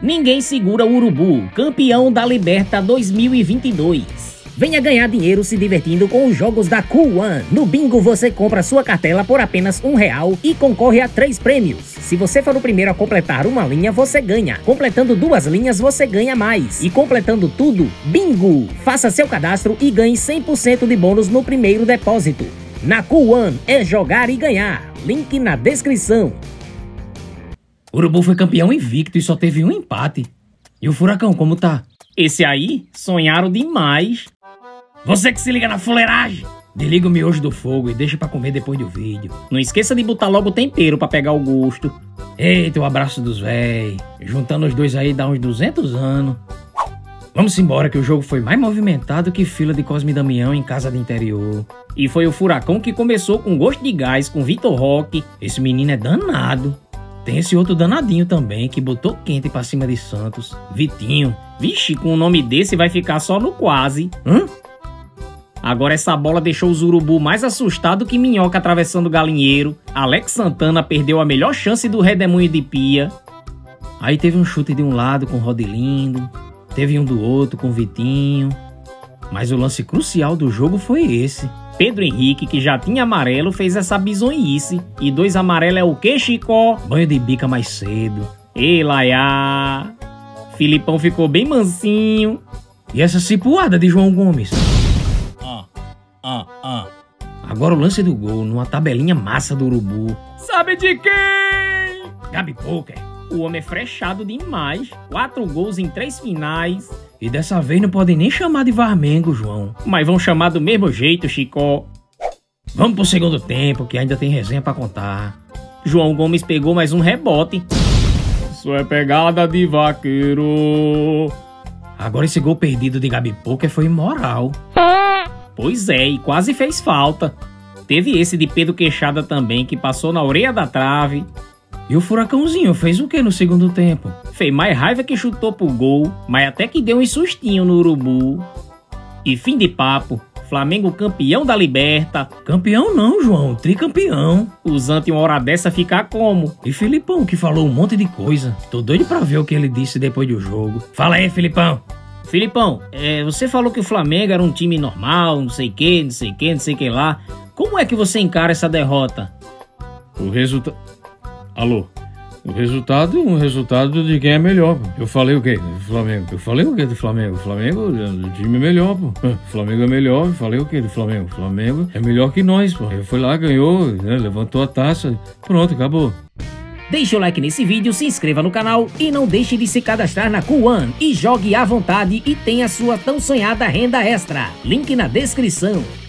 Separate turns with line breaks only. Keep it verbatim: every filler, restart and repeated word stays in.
Ninguém segura o Urubu, campeão da Liberta dois mil e vinte e dois. Venha ganhar dinheiro se divertindo com os jogos da Cool One. No bingo você compra sua cartela por apenas um real e concorre a três prêmios. Se você for o primeiro a completar uma linha, você ganha. Completando duas linhas, você ganha mais. E completando tudo, bingo! Faça seu cadastro e ganhe cem por cento de bônus no primeiro depósito. Na Cool One é jogar e ganhar. Link na descrição.
O Urubu foi campeão invicto e só teve um empate. E o Furacão, como tá?
Esse aí, sonharam demais.
Você que se liga na fuleiragem, desliga o miojo do fogo e deixa pra comer depois do vídeo.
Não esqueça de botar logo o tempero pra pegar o gosto.
Eita, o abraço dos véi. Juntando os dois aí dá uns duzentos anos. Vamos embora que o jogo foi mais movimentado que fila de Cosme e Damião em casa de interior.
E foi o Furacão que começou com gosto de gás com Vitor Roque.
Esse menino é danado. Tem esse outro danadinho também que botou quente pra cima de Santos. Vitinho.
Vixe, com um nome desse vai ficar só no quase.
Hã?
Agora essa bola deixou os Urubu mais assustado que minhoca atravessando o galinheiro. Alex Santana perdeu a melhor chance do redemoinho de pia.
Aí teve um chute de um lado com Rodilindo, teve um do outro com Vitinho. Mas o lance crucial do jogo foi esse.
Pedro Henrique, que já tinha amarelo, fez essa bizonhice. E dois amarelos é o que, Chicó?
Banho de bica mais cedo.
Ei, Laiá. Filipão ficou bem mansinho.
E essa cipuada de João Gomes?
Ah, ah.
Agora o lance do gol, numa tabelinha massa do Urubu.
Sabe de quem?
Gabi Poker.
O homem é frechado demais. Quatro gols em três finais.
E dessa vez não podem nem chamar de Varmengo, João.
Mas vão chamar do mesmo jeito, Chicó.
Vamos pro segundo tempo, que ainda tem resenha pra contar.
João Gomes pegou mais um rebote. Isso é pegada de vaqueiro.
Agora esse gol perdido de Gabi Poker foi imoral.
Pois é, e quase fez falta. Teve esse de Pedro Queixada também, que passou na orelha da trave.
E o Furacãozinho fez o que no segundo tempo?
Fez mais raiva que chutou pro gol, mas até que deu um sustinho no Urubu. E fim de papo, Flamengo campeão da Liberta.
Campeão não, João, tricampeão.
O Zante uma hora dessa ficar como?
E Filipão, que falou um monte de coisa. Tô doido pra ver o que ele disse depois do jogo. Fala aí, Filipão.
Filipão, é, você falou que o Flamengo era um time normal, não sei o que, não sei o que, não sei o que lá. Como é que você encara essa derrota?
O resultado... Alô? O resultado, um resultado de quem é melhor, pô. Eu falei o quê? Do Flamengo. Eu falei o quê do Flamengo? O Flamengo, o time é melhor, pô. O Flamengo é melhor. Eu falei o quê do Flamengo? O Flamengo é melhor que nós, pô. Ele foi lá, ganhou, né? Levantou a taça. Pronto, acabou.
Deixe o like nesse vídeo, se inscreva no canal e não deixe de se cadastrar na Cool One e jogue à vontade e tenha sua tão sonhada renda extra. Link na descrição.